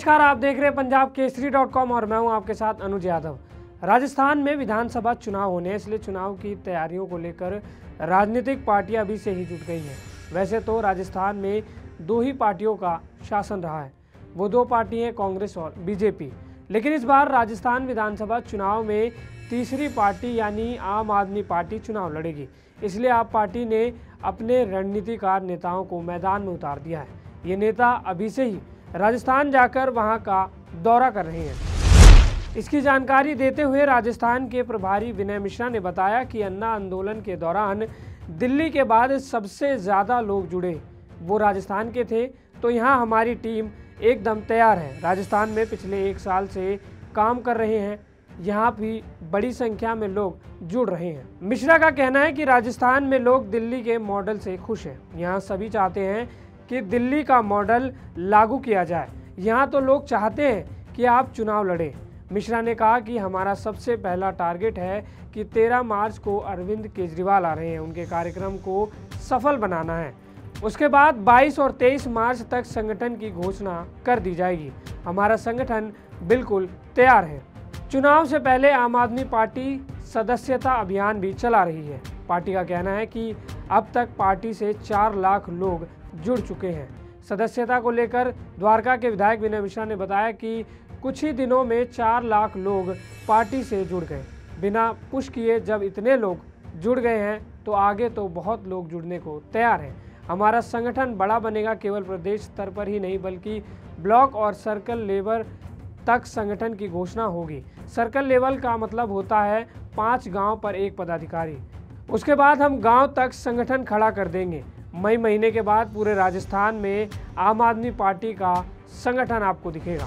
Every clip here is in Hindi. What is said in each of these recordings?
नमस्कार, आप देख रहे हैं पंजाब केसरी.com और मैं हूं आपके साथ अनुज यादव। राजस्थान में विधानसभा चुनाव होने, इसलिए चुनाव की तैयारियों को लेकर राजनीतिक पार्टियां अभी से ही जुट गई हैं। वैसे तो राजस्थान में दो ही पार्टियों का शासन रहा है, वो दो पार्टी हैं कांग्रेस और बीजेपी। लेकिन इस बार राजस्थान विधानसभा चुनाव में तीसरी पार्टी यानी आम आदमी पार्टी चुनाव लड़ेगी। इसलिए आप पार्टी ने अपने रणनीतिकार नेताओं को मैदान में उतार दिया है। ये नेता अभी से ही राजस्थान जाकर वहां का दौरा कर रहे हैं। इसकी जानकारी देते हुए राजस्थान के प्रभारी विनय मिश्रा ने बताया कि अन्ना आंदोलन के दौरान दिल्ली के बाद सबसे ज़्यादा लोग जुड़े वो राजस्थान के थे, तो यहाँ हमारी टीम एकदम तैयार है। राजस्थान में पिछले 1 साल से काम कर रहे हैं, यहाँ भी बड़ी संख्या में लोग जुड़ रहे हैं। मिश्रा का कहना है कि राजस्थान में लोग दिल्ली के मॉडल से खुश हैं। यहाँ सभी चाहते हैं कि दिल्ली का मॉडल लागू किया जाए। यहाँ तो लोग चाहते हैं कि आप चुनाव लड़ें। मिश्रा ने कहा कि हमारा सबसे पहला टारगेट है कि 13 मार्च को अरविंद केजरीवाल आ रहे हैं, उनके कार्यक्रम को सफल बनाना है। उसके बाद 22 और 23 मार्च तक संगठन की घोषणा कर दी जाएगी। हमारा संगठन बिल्कुल तैयार है। चुनाव से पहले आम आदमी पार्टी सदस्यता अभियान भी चला रही है। पार्टी का कहना है कि अब तक पार्टी से 4 लाख लोग जुड़ चुके हैं। सदस्यता को लेकर द्वारका के विधायक विनय मिश्रा ने बताया कि कुछ ही दिनों में 4 लाख लोग पार्टी से जुड़ गए। बिना पुश किए जब इतने लोग जुड़ गए हैं तो आगे तो बहुत लोग जुड़ने को तैयार हैं। हमारा संगठन बड़ा बनेगा, केवल प्रदेश स्तर पर ही नहीं बल्कि ब्लॉक और सर्कल लेवल तक संगठन की घोषणा होगी। सर्कल लेवल का मतलब होता है 5 गांव पर एक पदाधिकारी। उसके बाद हम गांव तक संगठन खड़ा कर देंगे। मई महीने के बाद पूरे राजस्थान में आम आदमी पार्टी का संगठन आपको दिखेगा।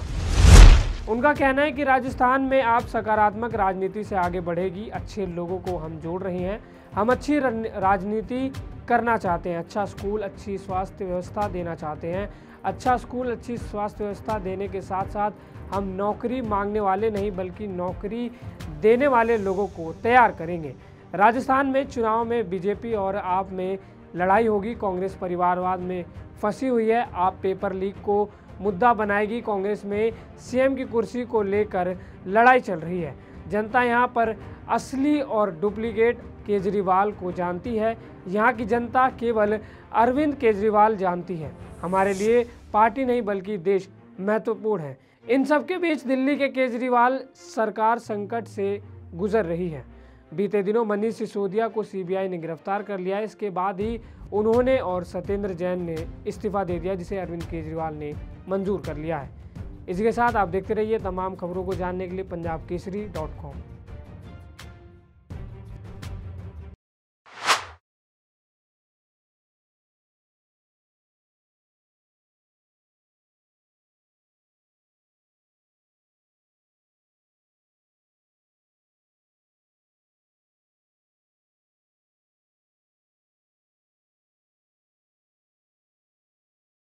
उनका कहना है कि राजस्थान में आप सकारात्मक राजनीति से आगे बढ़ेगी। अच्छे लोगों को हम जोड़ रहे हैं। हम अच्छी राजनीति करना चाहते हैं। अच्छा स्कूल, अच्छी स्वास्थ्य व्यवस्था देना चाहते हैं। अच्छा स्कूल, अच्छी स्वास्थ्य व्यवस्था देने के साथ साथ हम नौकरी मांगने वाले नहीं बल्कि नौकरी देने वाले लोगों को तैयार करेंगे। राजस्थान में चुनाव में बीजेपी और आप में लड़ाई होगी। कांग्रेस परिवारवाद में फंसी हुई है। आप पेपर लीक को मुद्दा बनाएगी। कांग्रेस में सीएम की कुर्सी को लेकर लड़ाई चल रही है। जनता यहाँ पर असली और डुप्लीकेट केजरीवाल को जानती है। यहाँ की जनता केवल अरविंद केजरीवाल जानती है। हमारे लिए पार्टी नहीं बल्कि देश महत्वपूर्ण है। इन सब के बीच दिल्ली के केजरीवाल सरकार संकट से गुजर रही है। बीते दिनों मनीष सिसोदिया को सीबीआई ने गिरफ्तार कर लिया है। इसके बाद ही उन्होंने और सत्येंद्र जैन ने इस्तीफा दे दिया, जिसे अरविंद केजरीवाल ने मंजूर कर लिया है। इसी के साथ आप देखते रहिए तमाम खबरों को जानने के लिए पंजाब केसरी.com।